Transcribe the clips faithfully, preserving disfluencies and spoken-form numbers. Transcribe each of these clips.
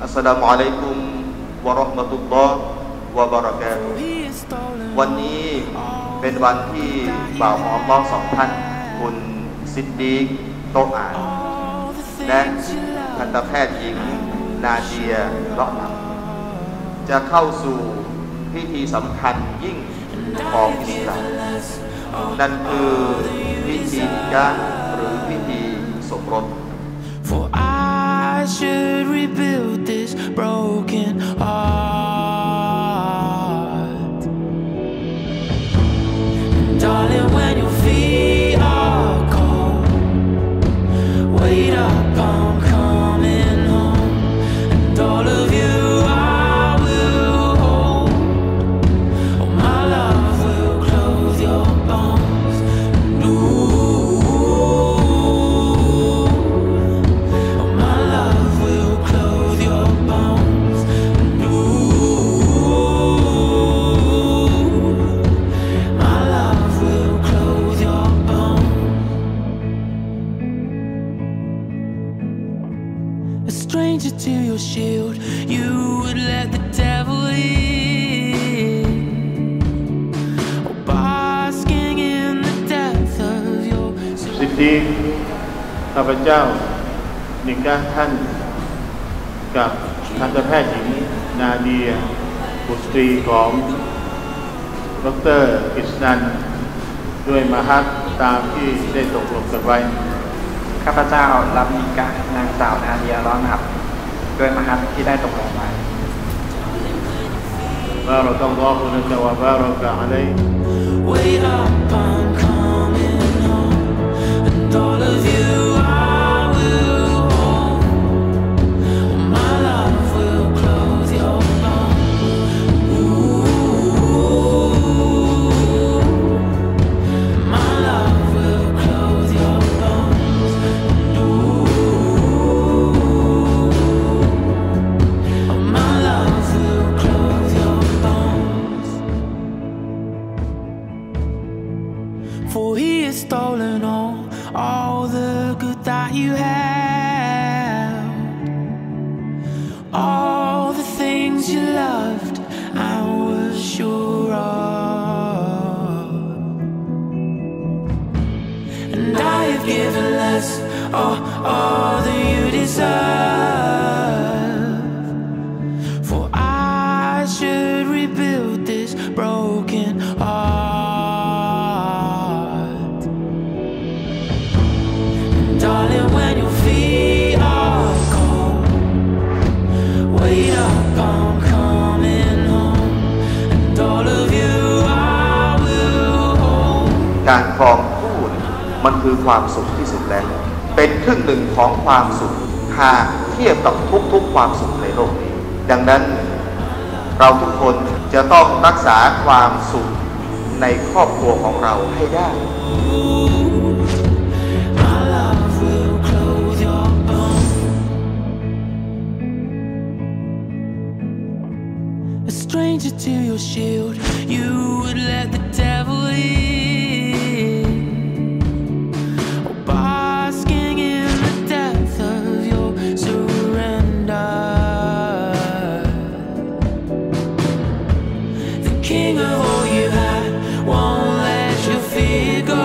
สสลามุอะลัยกุมวะเราะห์มะตุลลอฮ์วะบะเราะกาตุฮ์วันนี้เป็นวันที่บ่าวของอัลเลาะห์สองท่านคุณซิดดีกโตอ่านและทันตแพทย์หญิงนาเดียเลาะหลับจะเข้าสู่พิธีสำคัญยิ่งของอิสลามนั่นคือพิธีนิกะห์หรือพิธีสมรส For I should rebuild this broken heart. Darling, when your feet are cold, wait up, I'm coming home. And all of you I will hold. Oh, my love will clothe your bones. And ooh, oh, my love will clothe your bones. And ooh, my love will clothe your bones. A stranger to your shield, you would let the devil in. Oh, basking in the depth of your ซิดดีกข้าพเจ้านิกะห์ท่านกับทันตแพทย์หญิงนาเดียบุตรีของดร.กิษณันท์ด้วยมหัตตามที่ได้ตกลงกันไว้ข้าพเจ้ารับนิกะห์นางสาวนาเดียร้อนหับด้วยมหัตที่ได้ตกลงไว้บารักัลลอฮุลักวะบารักะอะลัย Wait up, I'm coming home. And all of you I will hold. My love will clothe your bones. Ooh, my love will clothe your bones. Ooh, my love will clothe your bones. For he has stolen all, all the good that you have, all the things you loved and were sure of. And I have given less, oh, all that you deserve. For I should rebuild this broken heart. Darling, when your feet are cold, wait up, I'm coming home. And all of you I will hold. การครองคู่เนี่ยมันคือความสุขที่สุดแล้วเป็นครึ่งหนึ่งของความสุขหากเทียบกับทุกๆความสุขในโลกนี้ดังนั้นเราทุกคนจะต้องรักษาความสุขในครอบครัวของเราให้ได้ My love will clothe your bones. A stranger to your shield, you would let the devil in. Oh, basking in the depth of your surrender. The king of all you had won't let your fear go.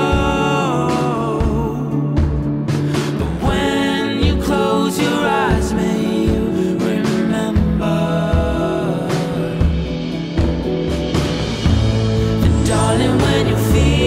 But when you close your eyes, may you remember. And darling, when your feet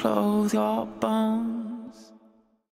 clothe your bones.